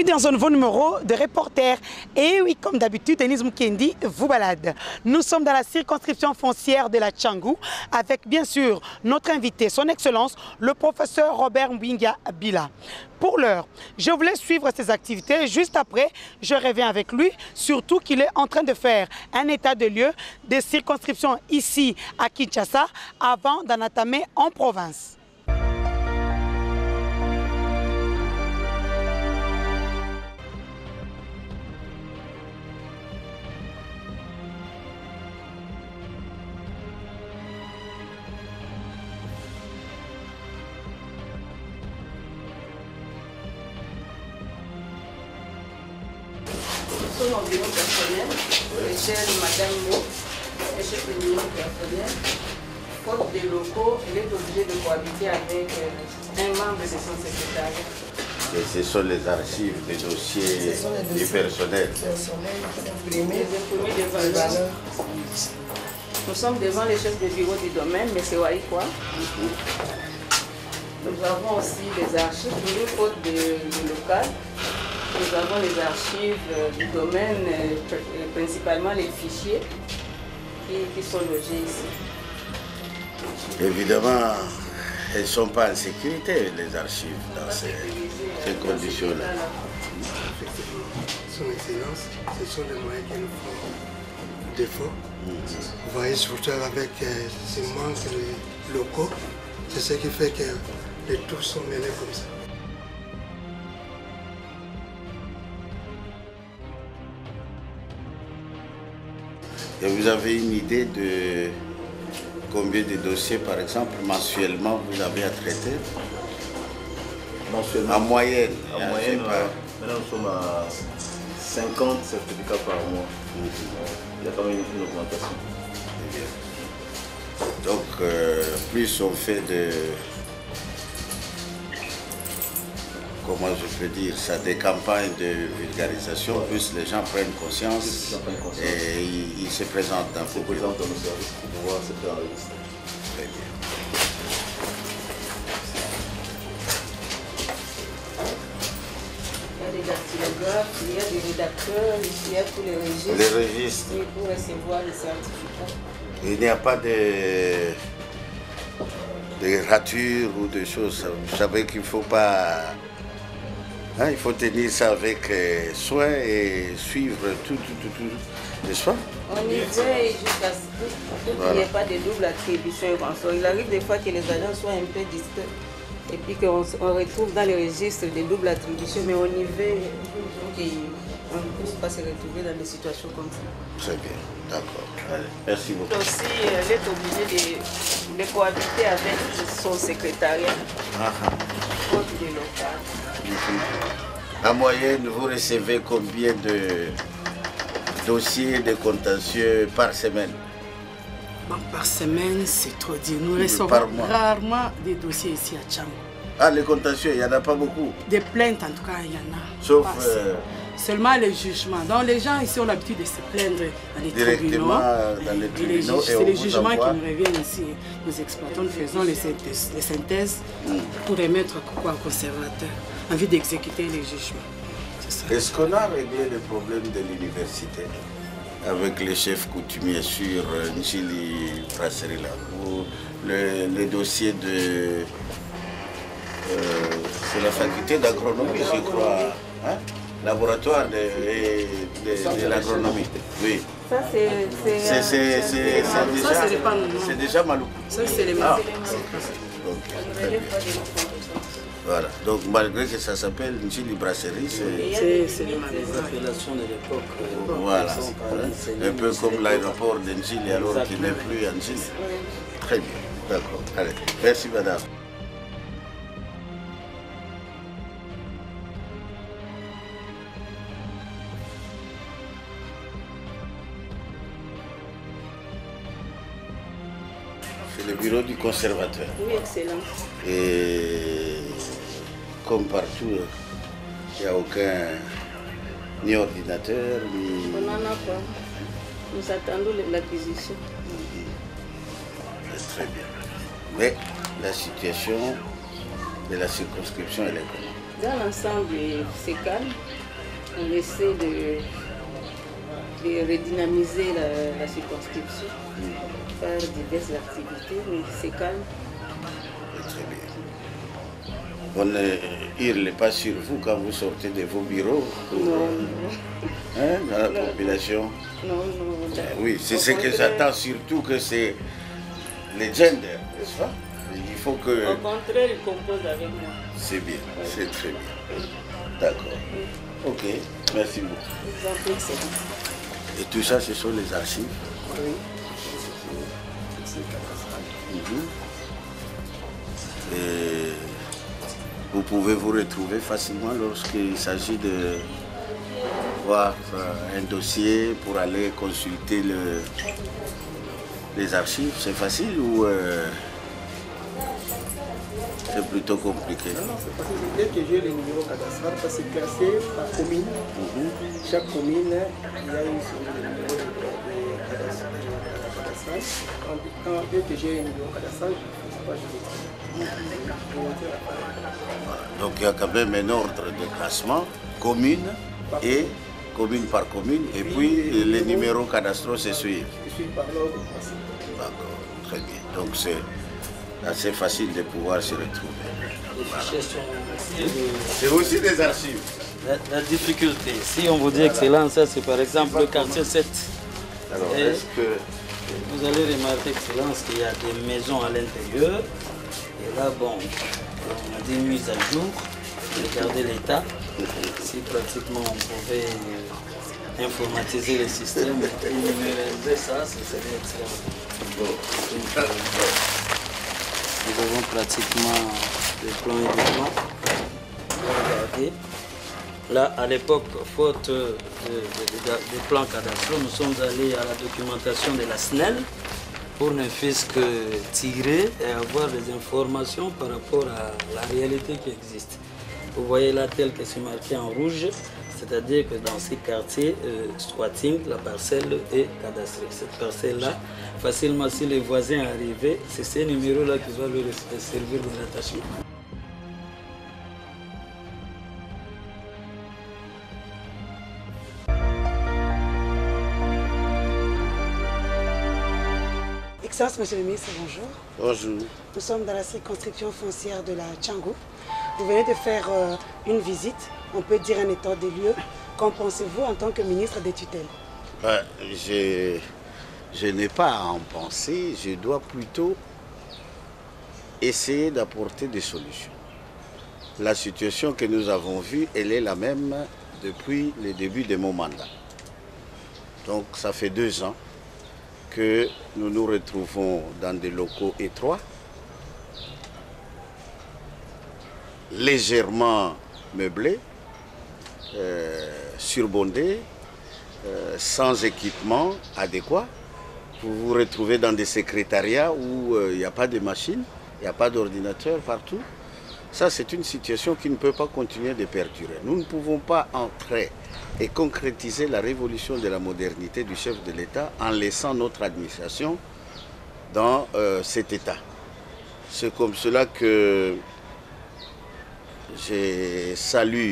dans un nouveau numéro de Reporter. Et oui, comme d'habitude, Denise Mukendi vous balade. Nous sommes dans la circonscription foncière de la Tchangou avec bien sûr notre invité, son Excellence, le professeur Robert Mbinga Bila. Pour l'heure, je voulais suivre ses activités. Juste après, je reviens avec lui, surtout qu'il est en train de faire un état de lieu des circonscriptions ici à Kinshasa avant d'en entamer en province. Son environ personnel, l'échelle Madame Mo, échelle de niveau personnel, faute des locaux, elle est obligée de cohabiter avec un membre de son secrétariat. Et ce sont les archives, les dossiers du personnel. Les imprimés de valeurs. Nous sommes devant les chefs de bureau du domaine, M. Waïkwa. Nous avons aussi les archives, toujours faute de local. Nous avons les archives du domaine, principalement les fichiers qui sont logés ici. Évidemment, elles ne sont pas en sécurité, les archives, dans ces conditions-là. Son Excellence, ce sont les moyens qui nous font défaut. Vous voyez, surtout avec ces manques de locaux, c'est ce qui fait que les tours sont mêlés comme ça. Et vous avez une idée de combien de dossiers, par exemple, mensuellement, vous avez à traiter? Mensuellement. En moyenne. En moyenne, maintenant nous sommes à 50 certificats par mois. Il y a quand même une augmentation. Donc, plus on fait de... Comment je peux dire ça, des campagnes de vulgarisation, plus les gens prennent conscience et ils se présentent dans nos services pour pouvoir se faire enregistrer. Très bien. Il y a des dactylographes, il y a des rédacteurs, il y a tous les registres. Les registres. Oui, pour recevoir les certificats. Il n'y a pas de ratures ou de choses. Vous savez qu'il ne faut pas... Hein, il faut tenir ça avec soin et suivre tout, n'est-ce pas? On y veille jusqu'à ce qu'il n'y ait pas de double attribution. Il arrive des fois que les agents soient un peu distraits et puis qu'on retrouve dans les registres des doubles attributions, mais on y veille pour qu'on ne puisse pas se retrouver dans des situations comme ça. Très bien, d'accord. Merci beaucoup. Aussi, elle est obligée de cohabiter avec son secrétariat, faute de local. En moyenne, vous recevez combien de dossiers de contentieux par semaine? Bon, par semaine, c'est trop dire. Nous recevons rarement des dossiers ici à Tchangou. Ah, les contentieux, il n'y en a pas beaucoup? Des plaintes, en tout cas, il y en a. Sauf... Seulement les jugements. Donc les gens ici ont l'habitude de se plaindre dans les tribunaux. Dans les tribunaux. C'est les jugements qui nous reviennent ici. Nous exploitons, nous faisons les synthèses pour remettre au conservateur, en vue d'exécuter les jugements. Est-ce qu'on a réglé le problème de l'université avec les chefs coutumiers sur Njili Brasserie là, ou le dossier de... c'est la faculté d'agronomie, je crois. Hein? Laboratoire de l'agronomie. Oui. Ça, c'est déjà Maloukou. Ça, c'est les Voilà. Donc, malgré que ça s'appelle Njili Brasserie, c'est l'appellation de l'époque. Voilà. Un peu comme l'aéroport de Njili, alors qu'il n'est plus à Njili. Très bien. D'accord. Allez. Merci, madame. C'est le bureau du conservateur. Oui, excellent. Et comme partout, il n'y a aucun ni ordinateur, ni... On n'en a pas. Nous attendons l'acquisition. Très bien. Mais la situation de la circonscription, elle est comment? Dans l'ensemble, c'est calme. On essaie de redynamiser la circonscription par diverses activités, mais c'est calme. Très bien. Il n'est pas sur vous quand vous sortez de vos bureaux Non. Hein, dans la population. Non. Oui, c'est ce que j'attends surtout, que c'est les genders, n'est-ce pas? Il faut que... Au contraire, il compose avec moi. C'est bien, c'est très bien. D'accord. Ok, merci beaucoup. Je vous en prie, c'est bon. Et tout ça, ce sont les archives? Oui. Et vous pouvez vous retrouver facilement lorsqu'il s'agit de voir un dossier pour aller consulter les archives. C'est facile ou c'est plutôt compliqué? Non, c'est facile. Dès que j'ai le numéro cadastral, ça c'est classé par commune. Chaque commune, il y a une série de numéros cadastral. Dès que j'ai un numéro cadastral, je ne sais pas, Donc il y a quand même un ordre de classement, commune par commune, et puis les numéros cadastraux se suivent. je suis par l'ordre. D'accord, très bien. Donc c'est assez facile de pouvoir se retrouver. Les fichiers sont C'est aussi des archives. la difficulté. Si on vous dit excellence, ça c'est par exemple le quartier 7. Alors, Et est-ce que... vous allez remarquer excellence qu'il y a des maisons à l'intérieur. Et là, bon, on a des mises à jour. Regardez l'état. Si pratiquement on pouvait informatiser le système et numériser ça, ce serait excellent. Nous avons pratiquement des plans et des plans. Regardez. Là, à l'époque, faute des plans cadastraux, nous sommes allés à la documentation de la SNEL pour ne fût-ce que tirer et avoir des informations par rapport à la réalité qui existe. Vous voyez là tel que c'est marqué en rouge, c'est-à-dire que dans ces quartiers, squatting, la parcelle est cadastrée. Cette parcelle-là, facilement si les voisins arrivaient, c'est ces numéros-là qui doivent leur servir de rattachement. Excellence, Monsieur le ministre, bonjour. Bonjour. Nous sommes dans la circonscription foncière de la Tchangou. Vous venez de faire une visite, on peut dire un état des lieux. Qu'en pensez-vous en tant que ministre des tutelles? Je n'ai pas à en penser, je dois plutôt essayer d'apporter des solutions. La situation que nous avons vue, elle est la même depuis le début de mon mandat. Donc ça fait 2 ans que nous nous retrouvons dans des locaux étroits, légèrement meublés, surbondés, sans équipement adéquat. Vous vous retrouvez dans des secrétariats où il n'y a pas de machines, il n'y a pas d'ordinateur partout. Ça, c'est une situation qui ne peut pas continuer de perdurer. Nous ne pouvons pas entrer et concrétiser la révolution de la modernité du chef de l'État en laissant notre administration dans cet état. C'est comme cela que je salue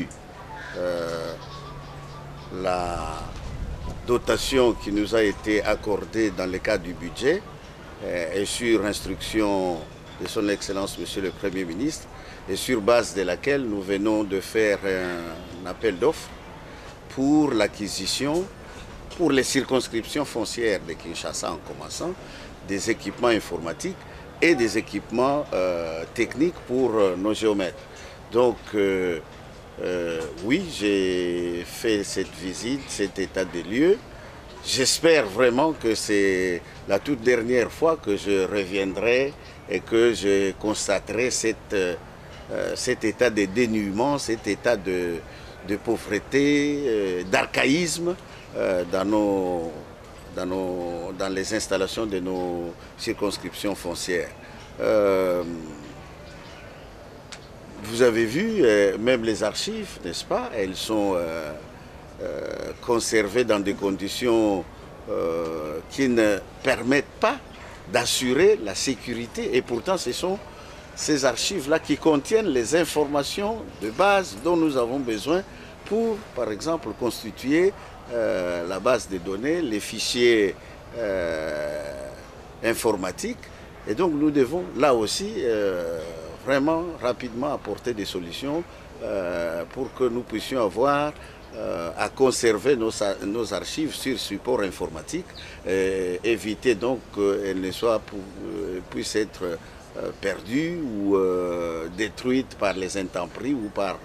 la dotation qui nous a été accordée dans le cadre du budget et sur instruction de son Excellence Monsieur le Premier ministre, et sur base de laquelle nous venons de faire un appel d'offres pour l'acquisition, pour les circonscriptions foncières de Kinshasa en commençant, des équipements informatiques et des équipements techniques pour nos géomètres. Donc, oui, j'ai fait cette visite, cet état des lieux. J'espère vraiment que c'est la toute dernière fois que je reviendrai et que je constaterai cet état de dénuement, cet état de pauvreté, d'archaïsme dans les installations de nos circonscriptions foncières. Vous avez vu, même les archives, n'est-ce pas, elles sont conservées dans des conditions qui ne permettent pas d'assurer la sécurité. Et pourtant, ce sont ces archives-là qui contiennent les informations de base dont nous avons besoin pour, par exemple, constituer la base de données, les fichiers informatiques. Et donc nous devons là aussi vraiment rapidement apporter des solutions pour que nous puissions avoir à conserver nos archives sur support informatique, éviter donc qu'elles ne puissent être perdues ou détruites par les intempéries ou par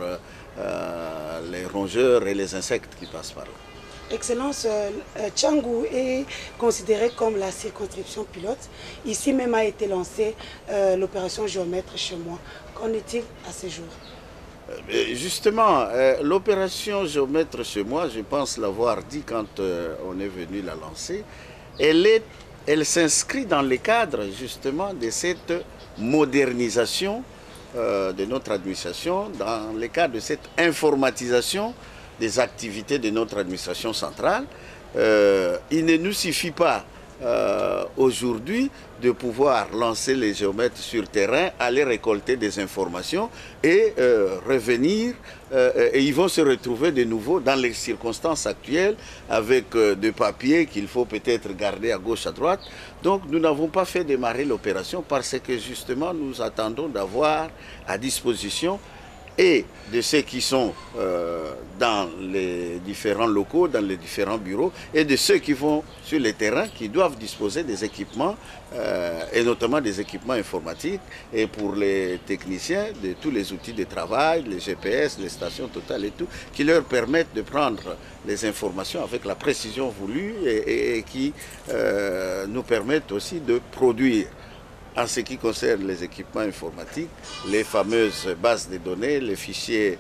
les rongeurs et les insectes qui passent par là. Excellence, Tchangou est considéré comme la circonscription pilote. Ici même a été lancée l'opération Géomètre chez moi. Qu'en est-il à ce jour? Justement, l'opération Géomètre chez moi, je pense l'avoir dit quand on est venu la lancer, elle s'inscrit dans le cadre justement de cette modernisation de notre administration, dans le cadre de cette informatisation des activités de notre administration centrale. Il ne nous suffit pas aujourd'hui de pouvoir lancer les géomètres sur terrain, aller récolter des informations et revenir. Et ils vont se retrouver de nouveau dans les circonstances actuelles avec des papiers qu'il faut peut-être garder à gauche, à droite. Donc nous n'avons pas fait démarrer l'opération parce que justement nous attendons d'avoir à disposition et de ceux qui sont dans les différents locaux, dans les différents bureaux, et de ceux qui vont sur le terrain, qui doivent disposer des équipements, et notamment des équipements informatiques, et pour les techniciens, de tous les outils de travail, les GPS, les stations totales et tout, qui leur permettent de prendre les informations avec la précision voulue et qui nous permettent aussi de produire. En ce qui concerne les équipements informatiques, les fameuses bases de données, les fichiers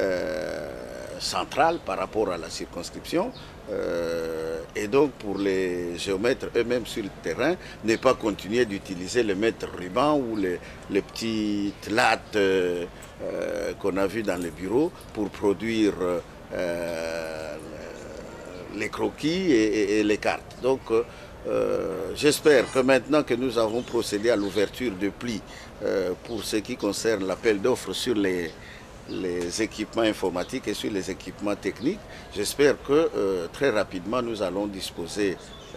centrales par rapport à la circonscription, et donc pour les géomètres eux-mêmes sur le terrain, ne pas continuer d'utiliser les mètres rubans ou les petites lattes qu'on a vues dans les bureaux pour produire les croquis et les cartes. Donc, j'espère que maintenant que nous avons procédé à l'ouverture de plis pour ce qui concerne l'appel d'offres sur les équipements informatiques et sur les équipements techniques, j'espère que très rapidement nous allons disposer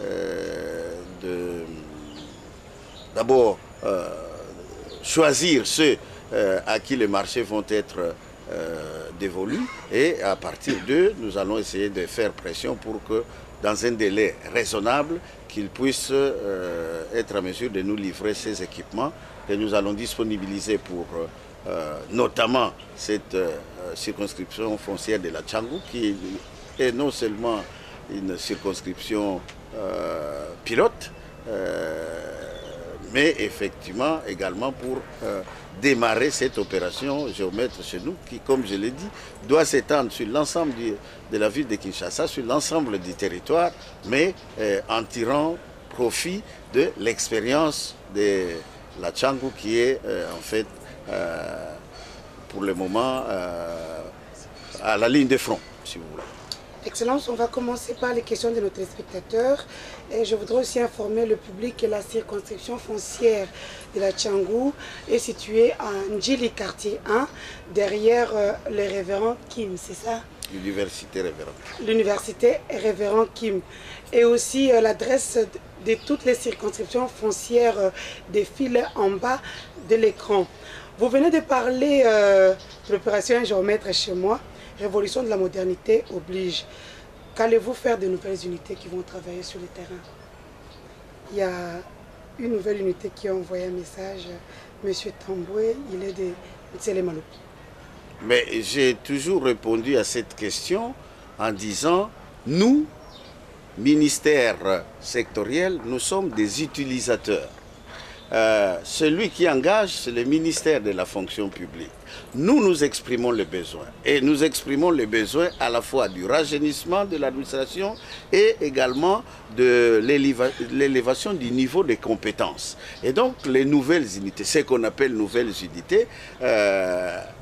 d'abord choisir ceux à qui les marchés vont être dévolus et à partir d'eux, nous allons essayer de faire pression pour que dans un délai raisonnable, qu'ils puissent être en mesure de nous livrer ces équipements que nous allons disponibiliser pour notamment cette circonscription foncière de la Tchangou, qui est non seulement une circonscription pilote, mais effectivement également pour démarrer cette opération Géomètre chez nous, qui, comme je l'ai dit, doit s'étendre sur l'ensemble de la ville de Kinshasa, sur l'ensemble du territoire, mais en tirant profit de l'expérience de la Tchangou qui est en fait pour le moment à la ligne de front, si vous voulez. Excellence, on va commencer par les questions de nos téléspectateurs. Et je voudrais aussi informer le public que la circonscription foncière de la Tchangou est située à Ndjili, quartier 1, derrière le révérend Kim, c'est ça? L'université révérend. L'université révérend Kim. Et aussi l'adresse de toutes les circonscriptions foncières défile en bas de l'écran. Vous venez de parler de l'opération Géomètre chez moi. Révolution de la modernité oblige. Qu'allez-vous faire de nouvelles unités qui vont travailler sur le terrain? Il y a une nouvelle unité qui a envoyé un message. Monsieur Tamboué, il est de Tselemalo. Mais j'ai toujours répondu à cette question en disant, nous, ministère sectoriel, nous sommes des utilisateurs. Celui qui engage, c'est le ministère de la fonction publique. Nous, nous exprimons les besoins. Et nous exprimons les besoins à la fois du rajeunissement de l'administration et également de l'élévation du niveau des compétences. Et donc, les nouvelles unités, ce qu'on appelle nouvelles unités,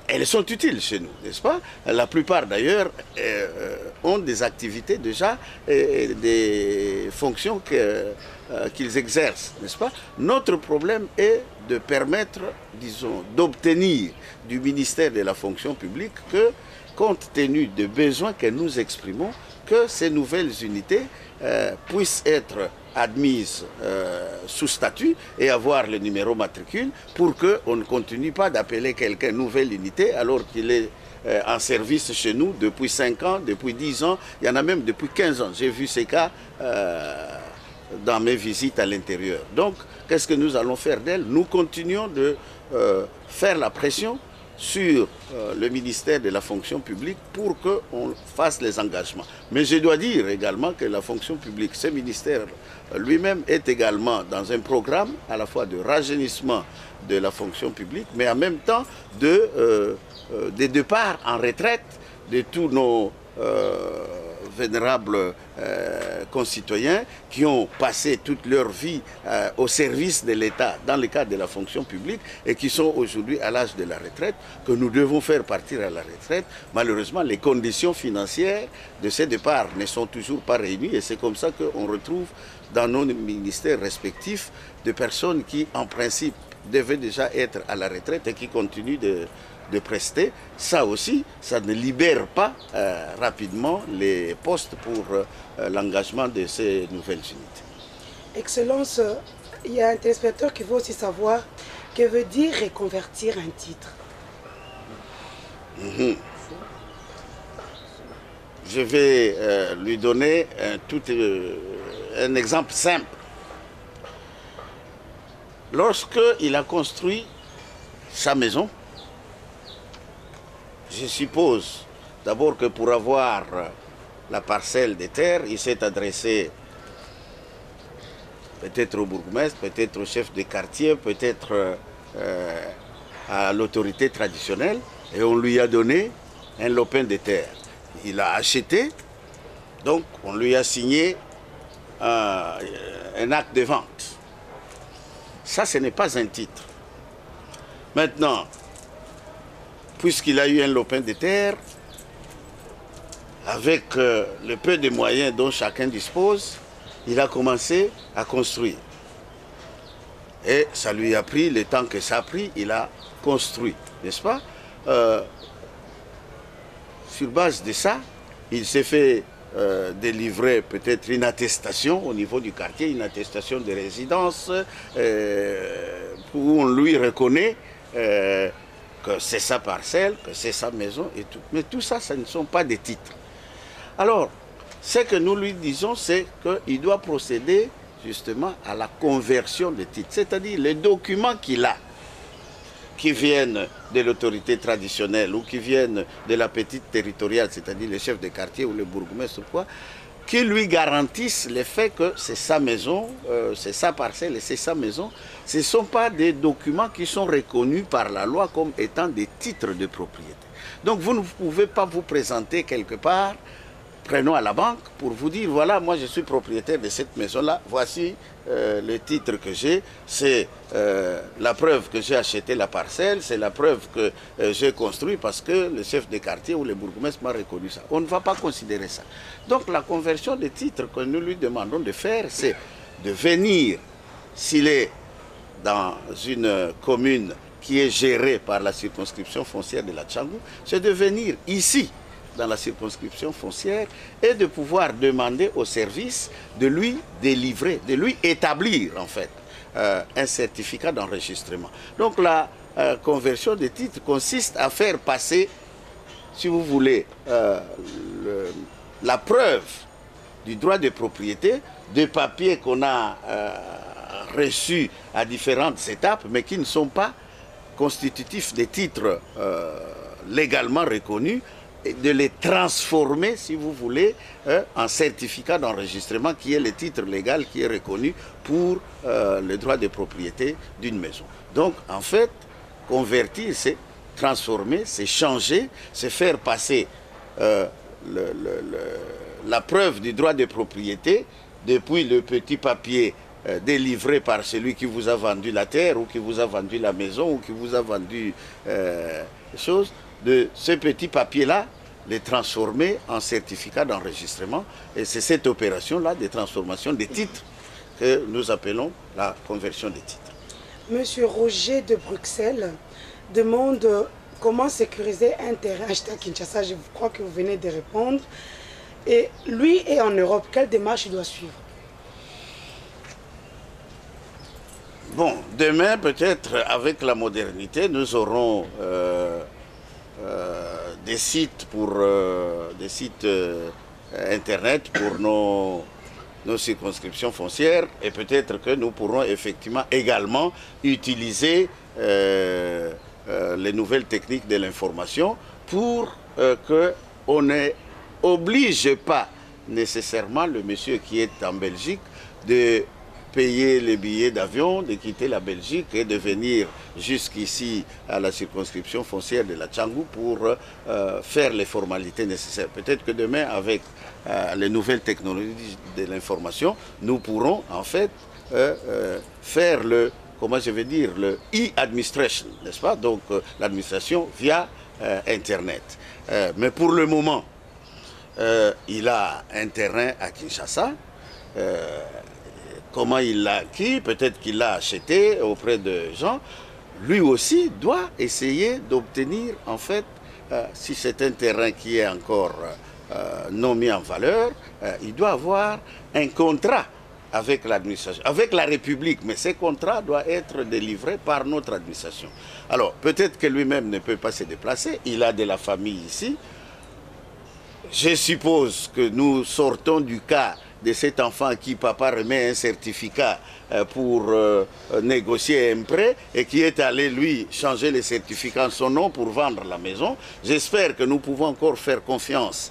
elles sont utiles chez nous, n'est-ce pas? La plupart d'ailleurs ont des activités déjà, des fonctions qu'ils exercent, n'est-ce pas? Notre problème est de permettre, disons, d'obtenir du ministère de la fonction publique que, compte tenu des besoins que nous exprimons, que ces nouvelles unités puissent être admises sous statut et avoir le numéro matricule pour qu'on ne continue pas d'appeler quelqu'un nouvelle unité alors qu'il est en service chez nous depuis 5 ans, depuis 10 ans, il y en a même depuis 15 ans. J'ai vu ces cas dans mes visites à l'intérieur. Donc, qu'est-ce que nous allons faire d'elle? Nous continuons de faire la pression sur le ministère de la fonction publique pour qu'on fasse les engagements. Mais je dois dire également que la fonction publique, ce ministère lui-même est également dans un programme à la fois de rajeunissement de la fonction publique, mais en même temps de départ en retraite de tous nos vénérables concitoyens qui ont passé toute leur vie au service de l'État dans le cadre de la fonction publique et qui sont aujourd'hui à l'âge de la retraite, que nous devons faire partir à la retraite. Malheureusement, les conditions financières de ces départs ne sont toujours pas réunies et c'est comme ça qu'on retrouve dans nos ministères respectifs des personnes qui, en principe, devaient déjà être à la retraite et qui continuent de prester. Ça aussi, ça ne libère pas rapidement les postes pour l'engagement de ces nouvelles unités. Excellence, il y a un téléspectateur qui veut aussi savoir que veut dire reconvertir un titre. Je vais lui donner un exemple simple. Lorsqu'il a construit sa maison, je suppose d'abord que pour avoir la parcelle des terres, il s'est adressé peut-être au bourgmestre, peut-être au chef de quartier, peut-être à l'autorité traditionnelle, et on lui a donné un lopin de terre. Il a acheté, donc on lui a signé un acte de vente. Ça, ce n'est pas un titre. Maintenant, puisqu'il a eu un lopin de terre, avec le peu de moyens dont chacun dispose, il a commencé à construire. Et ça lui a pris le temps que ça a pris, il a construit, n'est-ce pas? Sur base de ça, il s'est fait délivrer peut-être une attestation au niveau du quartier, une attestation de résidence, où on lui reconnaît que c'est sa parcelle, que c'est sa maison et tout. Mais tout ça, ce ne sont pas des titres. Alors, ce que nous lui disons, c'est qu'il doit procéder justement à la conversion des titres. C'est-à-dire les documents qu'il a, qui viennent de l'autorité traditionnelle ou qui viennent de la petite territoriale, c'est-à-dire les chefs de quartier ou les bourgmestres, qui lui garantissent le fait que c'est sa maison, c'est sa parcelle et c'est sa maison. Ce ne sont pas des documents qui sont reconnus par la loi comme étant des titres de propriété. Donc vous ne pouvez pas vous présenter quelque part, prenons à la banque, pour vous dire, voilà, moi je suis propriétaire de cette maison-là, voici le titre que j'ai, c'est la preuve que j'ai acheté la parcelle, c'est la preuve que j'ai construit parce que le chef de quartier ou le bourgmestre m'a reconnu ça. On ne va pas considérer ça. Donc la conversion des titres que nous lui demandons de faire, c'est de venir, s'il est dans une commune qui est gérée par la circonscription foncière de la Tchangou, c'est de venir ici, dans la circonscription foncière, et de pouvoir demander au service de lui délivrer, de lui établir en fait un certificat d'enregistrement. Donc la conversion des titres consiste à faire passer, si vous voulez, la preuve du droit de propriété, des papiers qu'on a reçus à différentes étapes, mais qui ne sont pas constitutifs des titres légalement reconnus, de les transformer, si vous voulez, en certificat d'enregistrement qui est le titre légal qui est reconnu pour le droit de propriété d'une maison. Donc, en fait, convertir, c'est transformer, c'est changer, c'est faire passer la preuve du droit de propriété depuis le petit papier délivré par celui qui vous a vendu la terre ou qui vous a vendu la maison ou qui vous a vendu choses, de ce petit papier-là, les transformer en certificat d'enregistrement. Et c'est cette opération-là de transformation des titres que nous appelons la conversion des titres. Monsieur Roger de Bruxelles demande comment sécuriser un terrain acheté à Kinshasa. Je crois que vous venez de répondre. Et lui est en Europe. Quelle démarche il doit suivre? Bon, demain, peut-être, avec la modernité, nous aurons des sites Internet pour nos circonscriptions foncières, et peut-être que nous pourrons effectivement également utiliser les nouvelles techniques de l'information pour qu'on n'oblige pas nécessairement le monsieur qui est en Belgique de payer les billets d'avion, de quitter la Belgique et de venir jusqu'ici à la circonscription foncière de la Tchangou pour faire les formalités nécessaires. Peut-être que demain, avec les nouvelles technologies de l'information, nous pourrons en fait faire le, comment je vais dire, le e-administration, n'est-ce pas? Donc l'administration via Internet. Mais pour le moment, il a un terrain à Kinshasa. Comment il l'a acquis? Peut-être qu'il l'a acheté auprès de gens. Lui aussi doit essayer d'obtenir, en fait, si c'est un terrain qui est encore non mis en valeur, il doit avoir un contrat avec l'administration, avec la République, mais ces contrats doivent être délivrés par notre administration. Alors, peut-être que lui-même ne peut pas se déplacer, il a de la famille ici. Je suppose que nous sortons du cas de cet enfant à qui papa remet un certificat pour négocier un prêt et qui est allé, lui, changer le certificat en son nom pour vendre la maison. J'espère que nous pouvons encore faire confiance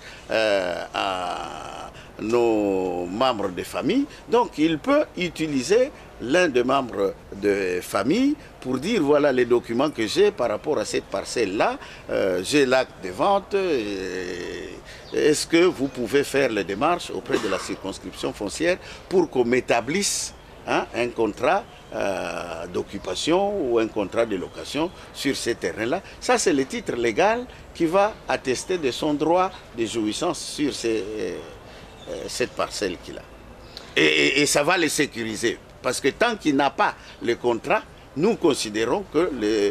à nos membres de famille. Donc, il peut utiliser l'un des membres de famille pour dire voilà les documents que j'ai par rapport à cette parcelle-là. J'ai l'acte de vente. Est-ce que vous pouvez faire les démarches auprès de la circonscription foncière pour qu'on m'établisse un contrat d'occupation ou un contrat de location sur ces terrains-là? Ça, c'est le titre légal qui va attester de son droit de jouissance sur cette parcelle qu'il a. Et ça va le sécuriser. Parce que tant qu'il n'a pas le contrat, nous considérons que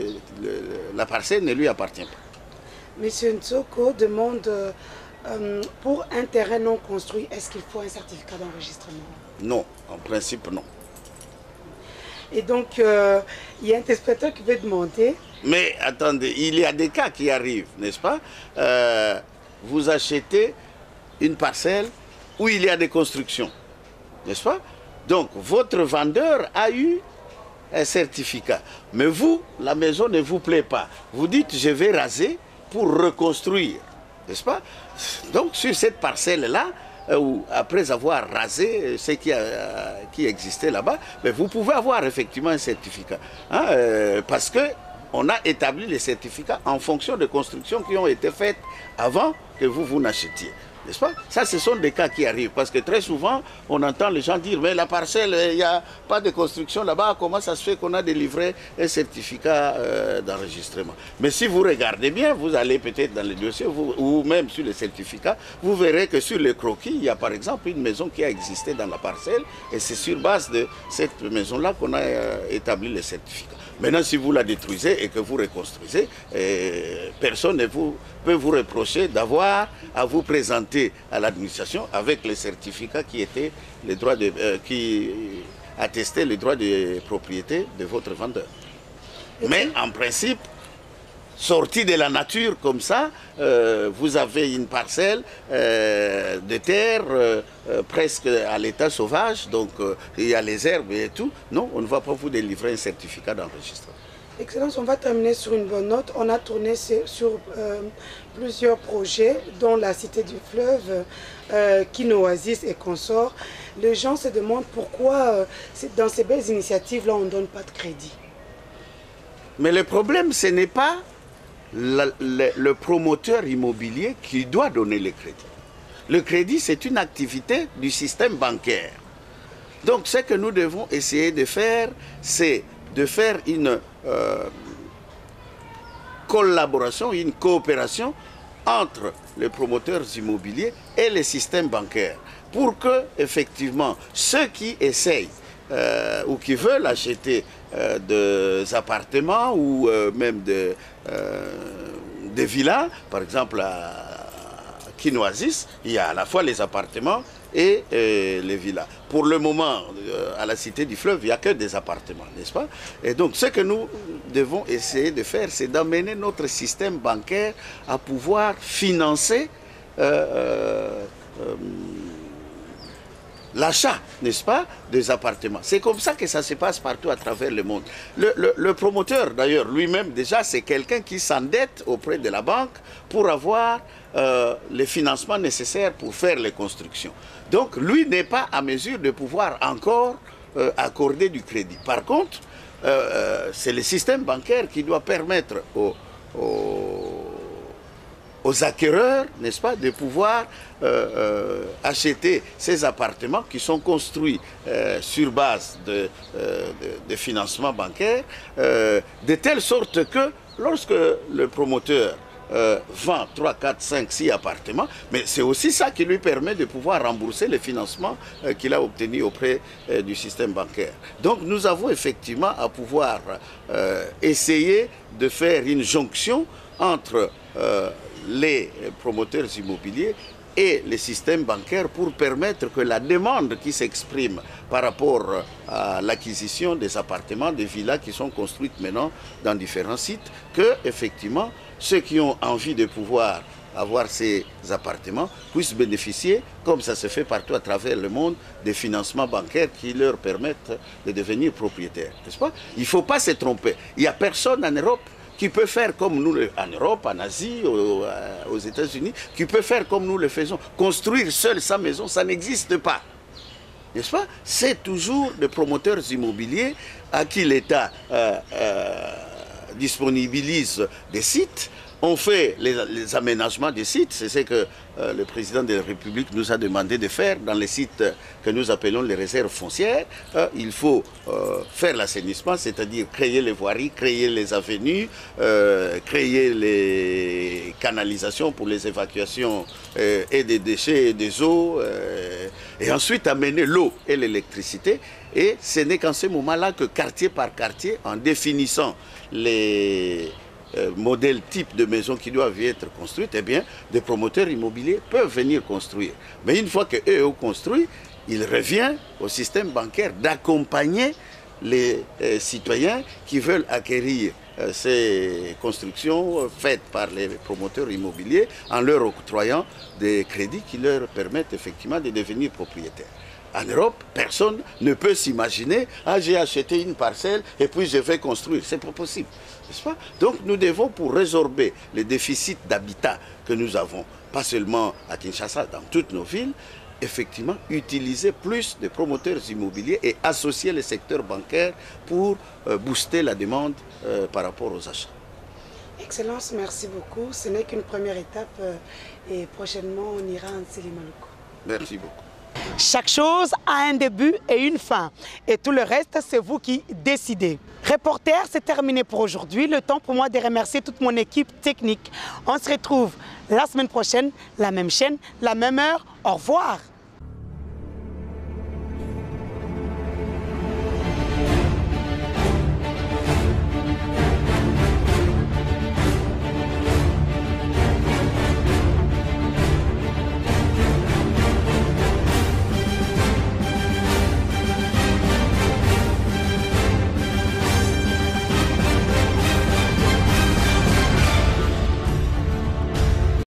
la parcelle ne lui appartient pas. Monsieur Ntsoko demande, pour un terrain non construit, est-ce qu'il faut un certificat d'enregistrement? Non, en principe non. Et donc, il y a un inspecteur qui veut demander... Mais attendez, il y a des cas qui arrivent, n'est-ce pas? Vous achetez une parcelle où il y a des constructions, n'est-ce pas? Donc, votre vendeur a eu un certificat. Mais vous, la maison ne vous plaît pas. Vous dites, je vais raser pour reconstruire, n'est-ce pas? Donc, sur cette parcelle-là, après avoir rasé ce qui existait là-bas, vous pouvez avoir effectivement un certificat. Parce qu'on a établi les certificats en fonction de constructions qui ont été faites avant que vous n'achetiez. N'est-ce pas? Ça, ce sont des cas qui arrivent. Parce que très souvent, on entend les gens dire, mais la parcelle, il n'y a pas de construction là-bas. Comment ça se fait qu'on a délivré un certificat d'enregistrement? Mais si vous regardez bien, vous allez peut-être dans les dossiers, ou même sur les certificats, vous verrez que sur le croquis, il y a par exemple une maison qui a existé dans la parcelle. Et c'est sur base de cette maison-là qu'on a établi le certificat. Maintenant, si vous la détruisez et que vous reconstruisez, personne ne peut vous reprocher d'avoir à vous présenter à l'administration avec les certificats qui étaient les droits qui attestaient les droits de propriété de votre vendeur. Mais en principe, sorti de la nature comme ça, vous avez une parcelle de terre presque à l'état sauvage, donc il y a les herbes et tout. Non, on ne va pas vous délivrer un certificat d'enregistrement. Excellence, on va terminer sur une bonne note. On a tourné sur plusieurs projets, dont la Cité du Fleuve, Kinoasis et consorts. Les gens se demandent pourquoi, dans ces belles initiatives-là, on ne donne pas de crédit. Mais le problème, ce n'est pas le promoteur immobilier qui doit donner le crédit. Le crédit, c'est une activité du système bancaire. Donc, ce que nous devons essayer de faire, c'est de faire une collaboration, une coopération entre les promoteurs immobiliers et les systèmes bancaires pour que, effectivement, ceux qui essayent ou qui veulent acheter des appartements ou même des villas, par exemple à Kinoisis, il y a à la fois les appartements et les villas. Pour le moment, à la Cité du Fleuve, il n'y a que des appartements, n'est-ce pas? Et donc, ce que nous devons essayer de faire, c'est d'amener notre système bancaire à pouvoir financer l'achat, n'est-ce pas, des appartements. C'est comme ça que ça se passe partout à travers le monde. Le promoteur, d'ailleurs, lui-même, déjà, c'est quelqu'un qui s'endette auprès de la banque pour avoir les financements nécessaires pour faire les constructions. Donc, lui n'est pas à mesure de pouvoir encore accorder du crédit. Par contre, c'est le système bancaire qui doit permettre aux acquéreurs, n'est-ce pas, de pouvoir acheter ces appartements qui sont construits sur base de financement bancaire, de telle sorte que lorsque le promoteur vend 3, 4, 5, 6 appartements, mais c'est aussi ça qui lui permet de pouvoir rembourser les financements qu'il a obtenus auprès du système bancaire. Donc nous avons effectivement à pouvoir essayer de faire une jonction entre les promoteurs immobiliers et les systèmes bancaires pour permettre que la demande qui s'exprime par rapport à l'acquisition des appartements, des villas qui sont construites maintenant dans différents sites, que effectivement ceux qui ont envie de pouvoir avoir ces appartements puissent bénéficier, comme ça se fait partout à travers le monde, des financements bancaires qui leur permettent de devenir propriétaires, n'est-ce pas? Il ne faut pas se tromper. Il n'y a personne en Europe qui peut faire comme nous, en Europe, en Asie, aux États-Unis, qui peut faire comme nous le faisons. Construire seul sa maison, ça n'existe pas. N'est-ce pas? C'est toujours des promoteurs immobiliers à qui l'État disponibilise des sites. On fait les aménagements des sites, c'est ce que le président de la République nous a demandé de faire dans les sites que nous appelons les réserves foncières. Il faut faire l'assainissement, c'est-à-dire créer les voiries, créer les avenues, créer les canalisations pour les évacuations et des déchets et des eaux, et ensuite amener l'eau et l'électricité. Et ce n'est qu'en ce moment-là que quartier par quartier, en définissant les modèles type de maisons qui doivent être construites, eh bien, des promoteurs immobiliers peuvent venir construire. Mais une fois qu'eux ont construit, il revient au système bancaire d'accompagner les citoyens qui veulent acquérir ces constructions faites par les promoteurs immobiliers en leur octroyant des crédits qui leur permettent effectivement de devenir propriétaires. En Europe, personne ne peut s'imaginer « Ah, j'ai acheté une parcelle et puis je vais construire ». Ce n'est pas possible, n'est-ce pas? Donc nous devons, pour résorber les déficits d'habitat que nous avons, pas seulement à Kinshasa, dans toutes nos villes, effectivement utiliser plus de promoteurs immobiliers et associer le secteur bancaire pour booster la demande par rapport aux achats. Excellence, merci beaucoup. Ce n'est qu'une première étape et prochainement on ira en Silimaluko. Merci beaucoup. Chaque chose a un début et une fin. Et tout le reste, c'est vous qui décidez. Reporter, c'est terminé pour aujourd'hui. Le temps pour moi de remercier toute mon équipe technique. On se retrouve la semaine prochaine, la même chaîne, la même heure. Au revoir.